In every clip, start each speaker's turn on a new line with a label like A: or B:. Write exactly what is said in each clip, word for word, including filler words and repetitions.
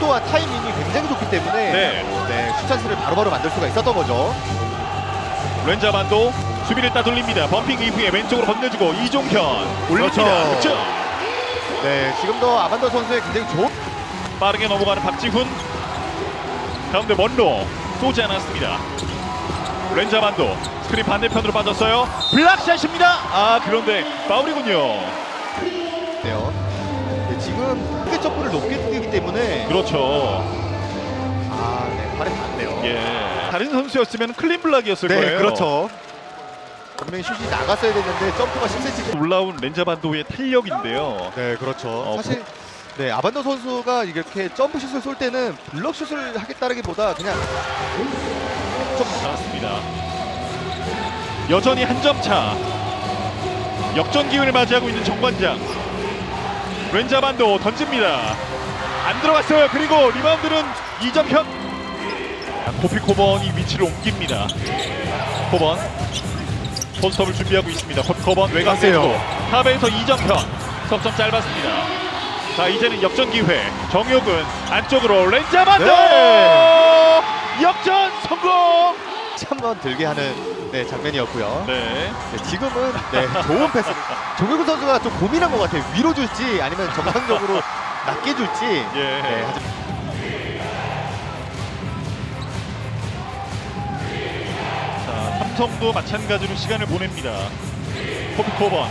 A: 속도와 타이밍이 굉장히 좋기 때문에
B: 네.
A: 네, 슛찬스를 바로바로 만들 수가 있었던 거죠.
B: 렌자반도 수비를 따돌립니다. 범핑 이후에 왼쪽으로 건네주고 이종현 올립니다.
A: 그렇죠.
B: 그렇죠.
A: 네, 지금도 아반도 선수의 굉장히 좋은
B: 빠르게 넘어가는 박지훈. 가운데 먼로 쏘지 않았습니다. 렌자반도 스크린 반대편으로 빠졌어요. 블락샷입니다. 아 그런데 파울이군요.
A: 네요. 네, 지금 크게 점프를 높게 뛰기 때문에
B: 그렇죠.
A: 아, 네, 발이 닿네요.
B: 예. 다른 선수였으면 클린 블락이었을
A: 네,
B: 거예요.
A: 그렇죠. 분명히 슛이 나갔어야 됐는데 점프가 십 센티미터.
B: 올라온 렌자반도의 탄력인데요.
A: 네, 그렇죠.
B: 어,
A: 사실 네, 아반도 선수가 이렇게 점프슛을 쏠 때는 블럭슛을 하겠다라기보다 그냥
B: 좀 나왔습니다. 여전히 한 점 차. 역전 기운을 맞이하고 있는 정관장. 렌자반도 던집니다. 안 들어갔어요. 그리고 리바운드는 이정현. 코피 코번이 위치를 옮깁니다. 코번 포스트업을 준비하고 있습니다. 코피 코번 외곽세요. 탑에서 이정현. 석점 짧았습니다. 자 이제는 역전 기회. 정혁은 안쪽으로 렌자반도
A: 네.
B: 역전 성공.
A: 한번 들게 하는 네, 장면이었고요.
B: 네.
A: 네, 지금은 네, 좋은 패스. 정혁훈 선수가 좀 고민한 것 같아요. 위로 줄지 아니면 정상적으로 낮게 줄지.
B: 예.
A: 네, 하지...
B: 자, 삼성도 마찬가지로 시간을 보냅니다. 코피 코번.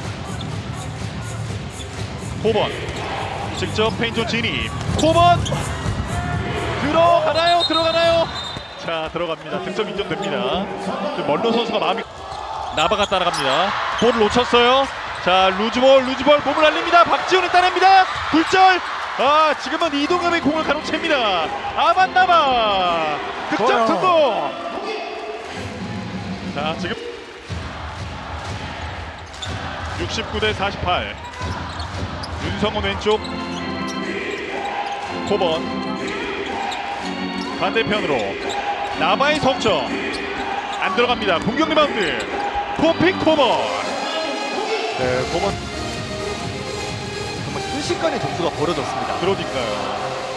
B: 코번. 직접 페인존 진입. 코번. 들어가나요? 들어가나요? 자, 들어갑니다. 득점 인정됩니다. 먼로 선수가 마음이 나바가 따라갑니다. 볼을 놓쳤어요. 자, 루즈볼, 루즈볼 몸을 날립니다. 박지훈이 따냅니다. 굴절. 아, 지금은 이동엽이 공을 가로챕니다. 아반나바 득점
A: 좋아요.
B: 성공. 자, 지금 육십구 대 사십팔. 윤성훈 왼쪽. 코번 반대편으로 나바의 석점 안 들어갑니다. 공격 리바운드 코피 코번.
A: 네, 그건 정말 순식간에 점수가 벌어졌습니다.
B: 그러니까요.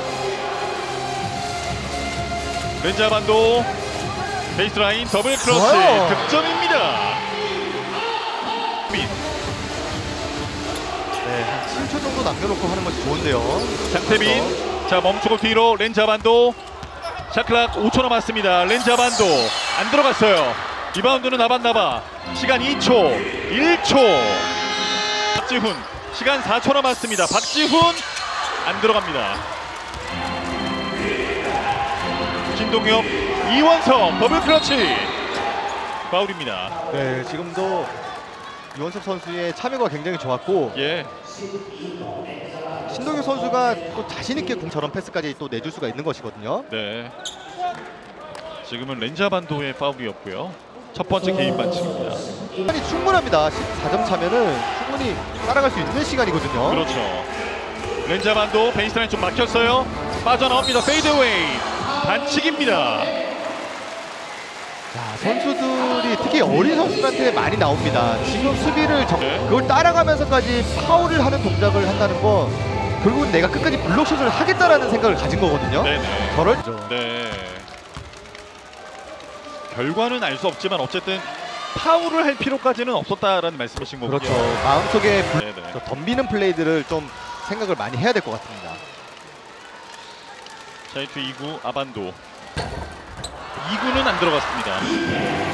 B: 렌자반도 베이스라인 더블 크러치
A: 좋아요.
B: 득점입니다.
A: 네, 한 칠 초 정도 남겨놓고 하는 것이 좋은데요.
B: 장태빈 자 멈추고 뒤로 렌자반도 샤클락 오 초 남았습니다. 렌자반도 안 들어갔어요. 리바운드는 아반나바. 시간 이 초 일 초. 박지훈 시간 사 초 남았습니다. 박지훈 안 들어갑니다. 신동엽 이원석 더블 클러치 파울입니다.
A: 네, 지금도 이원석 선수의 참여가 굉장히 좋았고
B: 예.
A: 신동엽 선수가 또 자신 있게 공 저런 패스까지 또 내줄 수가 있는 것이거든요.
B: 네. 지금은 렌자반도의 파울이었고요. 첫 번째 개인 반칙입니다.
A: 시간이 충분합니다. 십사 점 차면은 충분히 따라갈 수 있는 시간이거든요.
B: 그렇죠. 렌자반도 베이스라인 좀 막혔어요. 빠져나옵니다. 페이드웨이 반칙입니다.
A: 자, 선수들이 특히 어린 선수들한테 많이 나옵니다. 지금 수비를 정...
B: 네.
A: 그걸 따라가면서까지 파울을 하는 동작을 한다는 건 결국은 내가 끝까지 블록슛을 하겠다라는 생각을 가진 거거든요.
B: 네네.
A: 저럴
B: 네. 결과는 알 수 없지만 어쨌든 파울을 할 필요까지는 없었다라는 말씀이신 거군요.
A: 그렇죠. 마음속에 불...
B: 네네.
A: 저 덤비는 플레이들을 좀 생각을 많이 해야 될 것 같습니다.
B: 자이투 이 구 아반도 이 구는 안 들어갔습니다.